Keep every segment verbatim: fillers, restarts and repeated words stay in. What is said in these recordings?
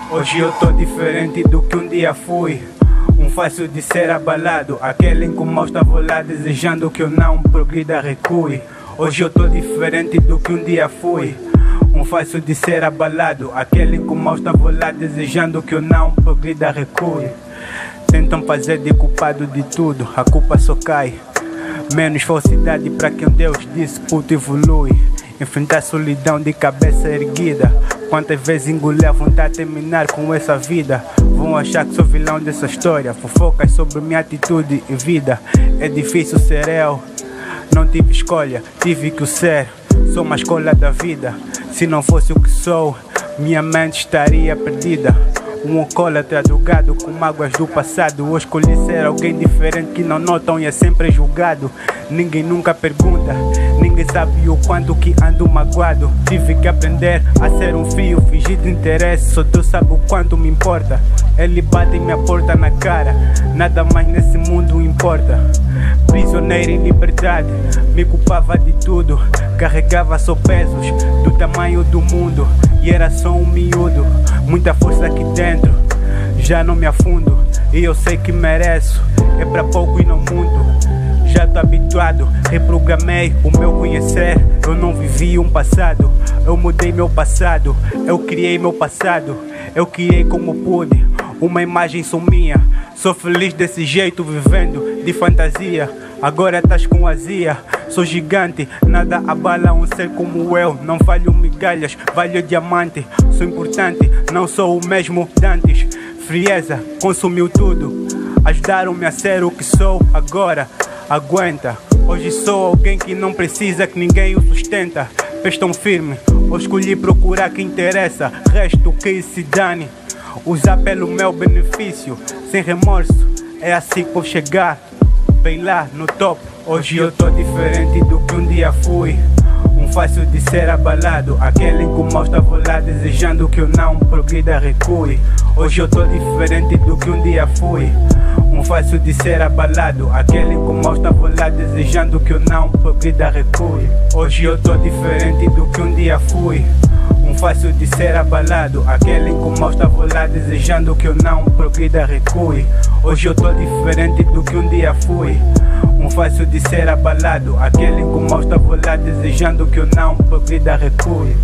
Hoje eu tô diferente do que um dia fui. Um fácil de ser abalado, aquele em que mal estava lá desejando que eu não progrida, recue. Hoje eu tô diferente do que um dia fui. Um fácil de ser abalado, aquele em que mal estava lá desejando que eu não progrida, recue. Tentam fazer de culpado de tudo, a culpa só cai. Menos falsidade para quem Deus disse, puto evolui. Enfrentar a solidão de cabeça erguida. Quantas vezes engoli a vontade de terminar com essa vida. Vão achar que sou vilão dessa história. Fofocas sobre minha atitude e vida. É difícil ser eu, não tive escolha, tive que o ser. Sou uma escolha da vida. Se não fosse o que sou, minha mente estaria perdida. Um alcoólatra drogado com mágoas do passado. Eu escolhi ser alguém diferente que não notam e é sempre julgado. Ninguém nunca pergunta, ninguém sabe o quanto que ando magoado. Tive que aprender a ser um fio, fingir de interesse, só Deus sabe o quanto me importa. Ele bate minha porta na cara, nada mais nesse mundo importa. Prisioneiro em liberdade, me culpava de tudo. Carregava só pesos do tamanho do mundo e era só um miúdo. Muita força aqui dentro, já não me afundo. E eu sei que mereço, é pra pouco e não muito. Já tô habituado, reprogramei o meu conhecer. Eu não vivi um passado, eu mudei meu passado. Eu criei meu passado, eu criei como pude. Uma imagem só minha, sou feliz desse jeito vivendo de fantasia. Agora estás com azia, sou gigante, nada abala um ser como eu. Não valho migalhas, valho diamante. Sou importante, não sou o mesmo de antes. Frieza, consumiu tudo, ajudaram-me a ser o que sou agora. Aguenta, hoje sou alguém que não precisa que ninguém o sustenta. Pés tão firme, eu escolhi procurar quem interessa. Resto que se dane, usar pelo meu benefício. Sem remorso, é assim que vou chegar bem lá no top. Hoje eu tô diferente do que um dia fui. Um fácil de ser abalado, aquele em que mal estava lá desejando que eu não progrida, recue. Hoje eu tô diferente do que um dia fui. Um fácil de ser abalado, aquele em que mal estava lá desejando que eu não progrida, recue. Hoje eu tô diferente do que um dia fui. Um fácil de ser abalado, aquele em que mal estava lá desejando que eu não progrida, recue. Hoje eu tô diferente do que um dia fui. Um fácil de ser abalado, aquele em que mal estava lá desejando que eu não progrida, recue.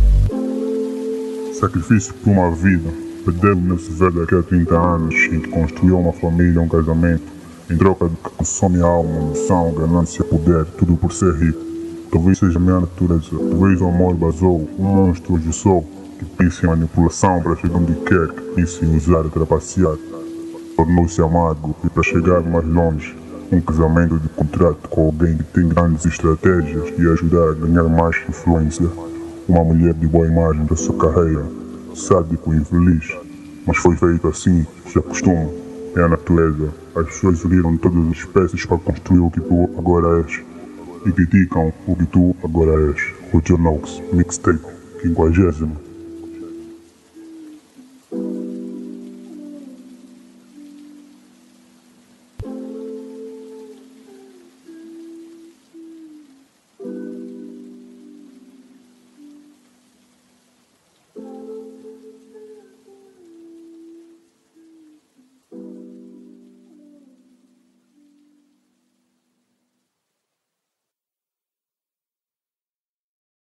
Sacrifício por uma vida, perdeu-me nesse ver daqui a trinta anos, em que construiu uma família, um casamento, em troca do que consome a alma, ambição, ganância, poder, tudo por ser rico. Talvez seja a minha natureza, talvez o amor basou, um monstro hoje sou, que pensa em manipulação para chegar onde quer, que pensa em usar e trapacear. Tornou-se amargo e para chegar mais longe, um casamento de contrato com alguém que tem grandes estratégias de ajudar a ganhar mais influência. Uma mulher de boa imagem da sua carreira, sádico e infeliz, mas foi feito assim, se acostuma, é a natureza. As pessoas uniram todas as espécies para construir o que tu agora és e criticam o que tu agora és. Roger Knox, Mixtape, quinquagésimo.